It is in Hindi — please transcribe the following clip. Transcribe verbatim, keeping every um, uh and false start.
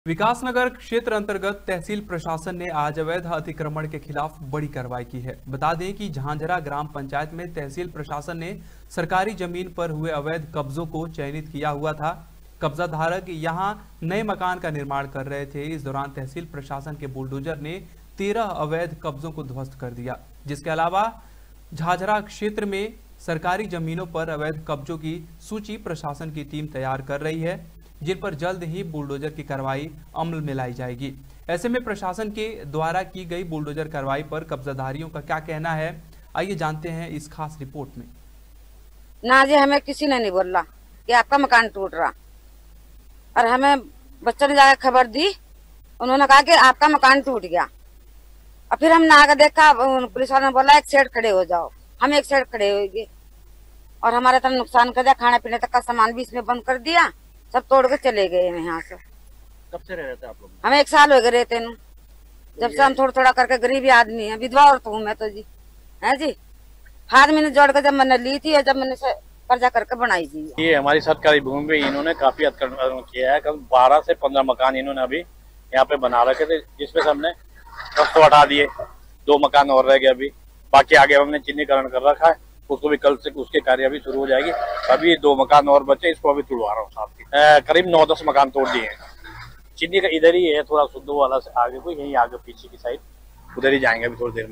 विकासनगर क्षेत्र अंतर्गत तहसील प्रशासन ने आज अवैध अतिक्रमण के खिलाफ बड़ी कार्रवाई की है। बता दें कि झांझरा ग्राम पंचायत में तहसील प्रशासन ने सरकारी जमीन पर हुए अवैध कब्जों को चयनित किया हुआ था। कब्जा धारक यहां नए मकान का निर्माण कर रहे थे। इस दौरान तहसील प्रशासन के बुलडोजर ने तेरह अवैध कब्जों को ध्वस्त कर दिया। जिसके अलावा झाझरा क्षेत्र में सरकारी जमीनों पर अवैध कब्जों की सूची प्रशासन की टीम तैयार कर रही है, जिन पर जल्द ही बुलडोजर की कार्रवाई अमल में लाई जाएगी। ऐसे में प्रशासन के द्वारा की गई बुलडोजर कार्रवाई पर कब्जाधारियों का क्या कहना है, आइए जानते हैं इस खास रिपोर्ट में। ना जी, हमें किसी ने नहीं बोला कि आपका मकान टूट रहा, और हमें बच्चों ने जाकर खबर दी। उन्होंने कहा कि आपका मकान टूट गया, और फिर हमने आकर देखा, पुलिस वालों ने बोला एक साइड खड़े हो जाओ। हम एक साइड खड़े हो गए और हमारा तो नुकसान कर दिया। खाने पीने तक का सामान भी इसमें बंद कर दिया, सब तोड़ के चले गए यहाँ से। कब से रह रहे थे आप लोग? हमें एक साल हो गए रहते न, जब से हम थोड़ा थोड़ा करके, गरीबी आदमी है, विधवा औरत हूँ मैं तो जी, है जी। हाथ मैंने जोड़ कर जब मैंने ली थी और जब मैंने कर्जा करके बनाई थी। ये हमारी सरकारी भूमि पे इन्होंने काफी अतिक्रमण किया है। कल बारह से पंद्रह मकान इन्होंने अभी यहाँ पे बना रखे थे, जिसपे हमने दस तो हटा दिए, दो मकान और रह गए अभी। बाकी आगे हमने चिन्हीकरण कर रखा है, उसको भी कल से उसकी कार्य भी शुरू हो जाएगी। अभी दो मकान और बचे, इसको अभी तोड़वा रहा हूँ साथ ही। करीब नौ दस मकान तोड़ दिए हैं। चिन्ही का इधर ही है, थोड़ा सुद्धू वाला से आगे कोई, यहीं आगे पीछे की साइड, उधर ही जाएंगे अभी थोड़ी देर में।